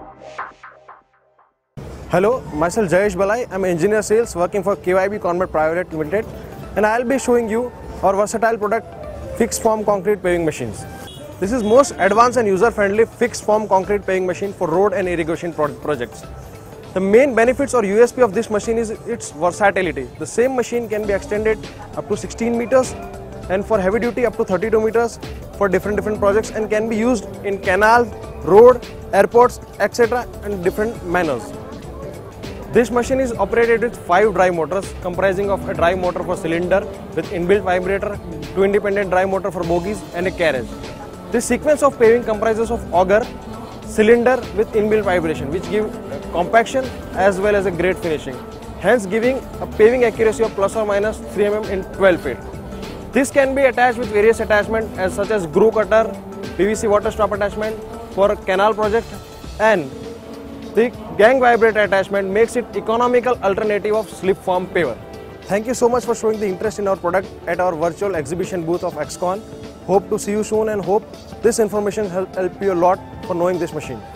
Hello, myself Jayesh Balai. I'm an engineer sales working for KYB Conmat Private Limited, and I'll be showing you our versatile product, fixed form concrete paving machines. This is most advanced and user-friendly fixed form concrete paving machine for road and irrigation projects. The main benefits or USP of this machine is its versatility. The same machine can be extended up to 16 meters and for heavy duty up to 32 meters for different projects, and can be used in canals, road, airports, etc. and different manners. This machine is operated with 5 drive motors comprising of a drive motor for cylinder with inbuilt vibrator, 2 independent drive motor for bogies and a carriage. This sequence of paving comprises of auger, cylinder with inbuilt vibration, which give compaction as well as a great finishing, hence giving a paving accuracy of plus or minus 3 mm in 12 feet. This can be attached with various attachments such as groove cutter, PVC water stop attachment for canal project, and the gang vibrator attachment makes it economical alternative of slip form paver. Thank you so much for showing the interest in our product at our virtual exhibition booth of XCon. Hope to see you soon and hope this information help you a lot for knowing this machine.